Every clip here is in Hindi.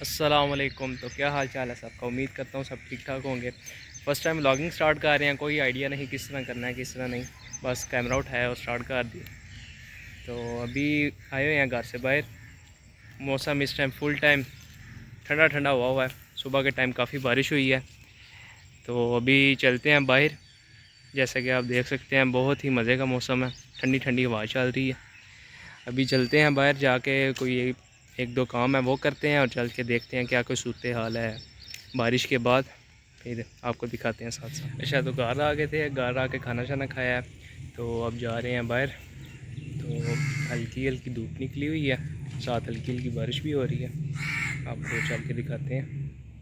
अस्सलामुअलैकुम। तो क्या हाल चाल है सबका। उम्मीद करता हूँ सब ठीक ठाक होंगे। फ़र्स्ट टाइम व्लॉगिंग स्टार्ट कर रहे हैं, कोई आइडिया नहीं किस तरह करना है किस तरह नहीं, बस कैमरा उठाया और स्टार्ट कर दिया। तो अभी आए हुए हैं घर से बाहर। मौसम इस टाइम फुल टाइम ठंडा ठंडा हुआ है। सुबह के टाइम काफ़ी बारिश हुई है। तो अभी चलते हैं बाहर। जैसा कि आप देख सकते हैं बहुत ही मज़े का मौसम है, ठंडी ठंडी हवा चल रही है। अभी चलते हैं बाहर, जाके कोई एक दो काम है वो करते हैं और चल के देखते हैं क्या कोई सूरत हाल है बारिश के बाद, फिर आपको दिखाते हैं साथ साथ। अच्छा, तो घर आ गए थे, घर आके खाना शाना खाया है, तो अब जा रहे हैं बाहर। तो हल्की हल्की धूप निकली हुई है, साथ हल्की हल्की बारिश भी हो रही है, आपको चल के दिखाते हैं।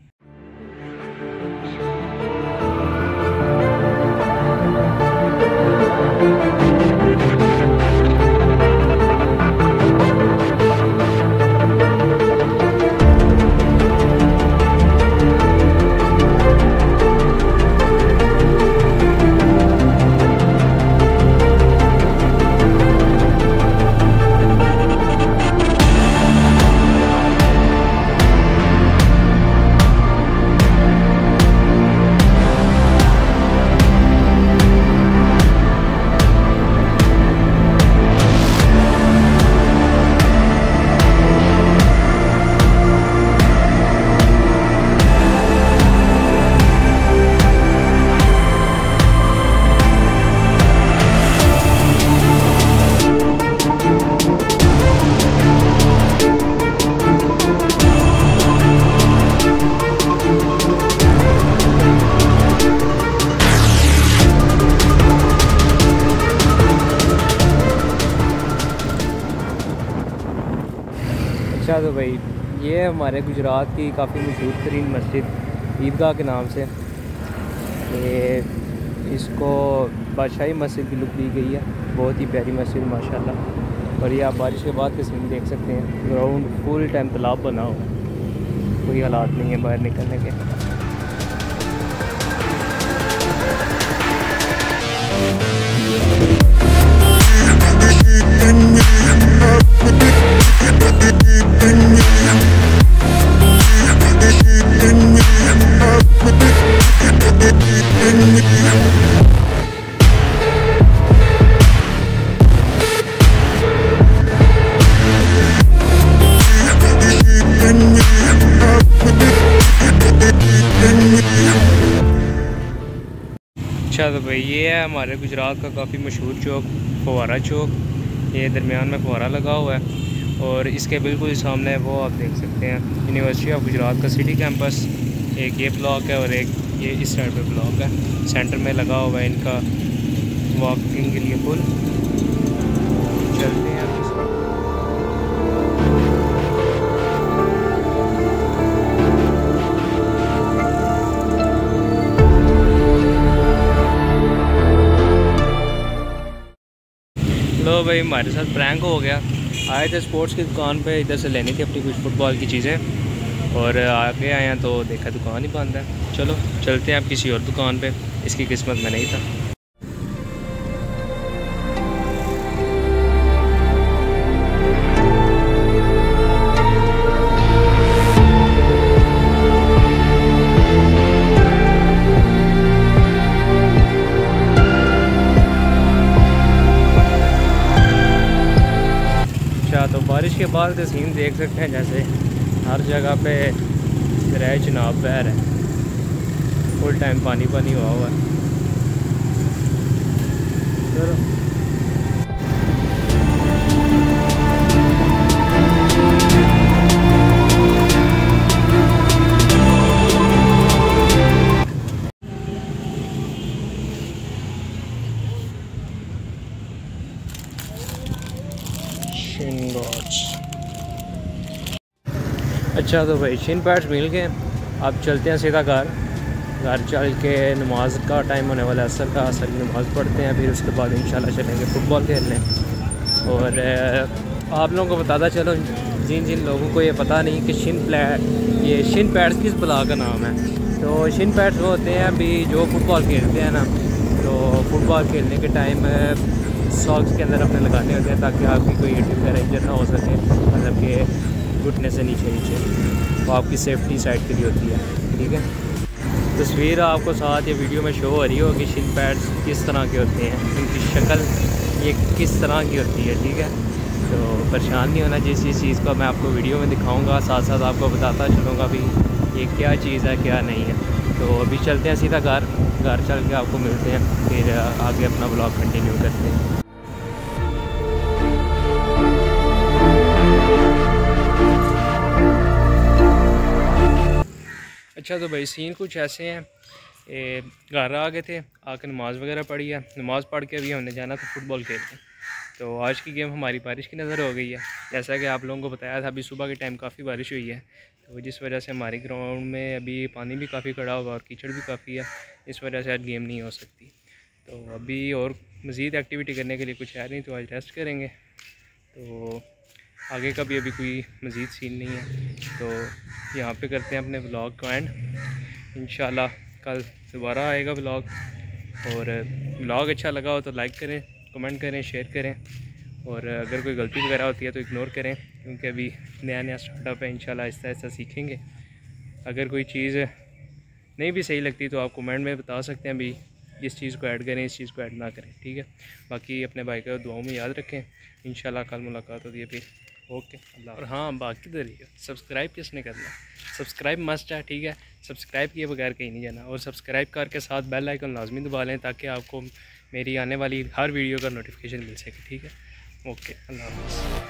अच्छा, तो भाई ये हमारे गुजरात की काफ़ी मशहूर तरीन मस्जिद ईदगाह के नाम से, ये इसको बादशाही मस्जिद की लुक दी गई है। बहुत ही प्यारी मस्जिद माशाल्लाह। और ये आप बारिश के बाद के सीन देख सकते हैं, ग्राउंड फुल टाइम तालाब बना हुआ है, कोई हालात नहीं है बाहर निकलने के। अच्छा, तो भाई ये है हमारे गुजरात का काफ़ी मशहूर चौक, फव्वारा चौक। ये दरमियान में फव्वारा लगा हुआ है और इसके बिल्कुल सामने वो आप देख सकते हैं यूनिवर्सिटी ऑफ गुजरात का सिटी कैंपस। एक ये ब्लॉक है और एक ये इस साइड पे ब्लॉक है, सेंटर में लगा हुआ है इनका वॉकिंग के लिए पुल। चलते हैं लो भाई, हमारे साथ प्रैंक हो गया। आए थे स्पोर्ट्स की दुकान पे, इधर से लेनी थी अपनी कुछ फुटबॉल की चीज़ें, और आगे आए हैं तो देखा दुकान ही बंद है। चलो चलते हैं अब किसी और दुकान पे, इसकी किस्मत में नहीं था। तो बारिश के बाद के सीन देख सकते हैं, जैसे हर जगह पे दरिया चिनाब बह रहा है, फुल टाइम पानी पानी हुआ है। चलो अच्छा, तो भाई शिन पैड्स मिल गए। अब चलते हैं सीधा घर चल के नमाज का टाइम होने वाला है, असर का, असर की नमाज़ पढ़ते हैं, फिर उसके बाद इंशाल्लाह चलेंगे फ़ुटबॉल खेलने। और आप लोगों को बताता चलो, जिन जिन लोगों को ये पता नहीं कि ये शिन पैड्स किस बला का नाम है, तो शिन पैड्स वो होते हैं अभी जो फुटबॉल खेलते हैं ना, तो फुटबॉल खेलने के टाइम सॉक्स के अंदर अपने लगाने होते हैं ताकि आपकी कोई हिट वगैरह इंजर ना हो सके, मतलब कि घुटने से नीचे वो आपकी सेफ्टी साइड के लिए होती है। ठीक है, तस्वीर आपको साथ ये वीडियो में शो हो रही हो कि शिन पैड्स किस तरह के होते हैं, इनकी शक्ल ये किस तरह की होती है। ठीक है, तो परेशान नहीं होना, जिस चीज़ को मैं आपको वीडियो में दिखाऊंगा साथ साथ आपको बताता चलूँगा भी ये क्या चीज़ है क्या नहीं है। तो अभी चलते हैं सीधा घर चल के आपको मिलते हैं, फिर आगे अपना ब्लॉग कंटिन्यू करते हैं। अच्छा तो भाई सीन कुछ ऐसे हैं, घर आ गए थे, आकर नमाज़ वगैरह पढ़ी है, नमाज़ पढ़ के अभी हमने जाना था फुटबॉल खेलने। तो आज की गेम हमारी बारिश की नज़र हो गई है, जैसा कि आप लोगों को बताया था अभी सुबह के टाइम काफ़ी बारिश हुई है, तो जिस वजह से हमारे ग्राउंड में अभी पानी भी काफ़ी खड़ा होगा और कीचड़ भी काफ़ी है, इस वजह से आज गेम नहीं हो सकती। तो अभी और मज़ीद एक्टिविटी करने के लिए कुछ है नहीं, तो आज रेस्ट करेंगे। तो आगे का भी अभी कोई मज़ीद सीन नहीं है, तो यहाँ पे करते हैं अपने व्लॉग को एंड। इंशाल्लाह कल दोबारा आएगा व्लॉग, और व्लॉग अच्छा लगा हो तो लाइक करें, कमेंट करें, शेयर करें, और अगर कोई गलती वगैरह होती है तो इग्नोर करें, क्योंकि अभी नया स्टार्टअप है। इंशाल्लाह आहिस्ता आहिस्ता सीखेंगे। अगर कोई चीज़ नहीं भी सही लगती तो आप कमेंट में बता सकते हैं भी इस चीज़ को ऐड करें, इस चीज़ को ऐड ना करें। ठीक है, बाकी अपने भाई को दुआओं में याद रखें। इंशाल्लाह कल मुलाकात होती है फिर। ओके अल्लाह। और हाँ, बाकी तरीके सब्सक्राइब किसने करना है, सब्सक्राइब मस्ट है। ठीक है, सब्सक्राइब किए बगैर कहीं नहीं जाना, और सब्सक्राइब करके साथ बेल आइकन लाजमी दबा लें ताकि आपको मेरी आने वाली हर वीडियो का नोटिफिकेशन मिल सके। ठीक है, ओके अल्लाह हाफ़िज़।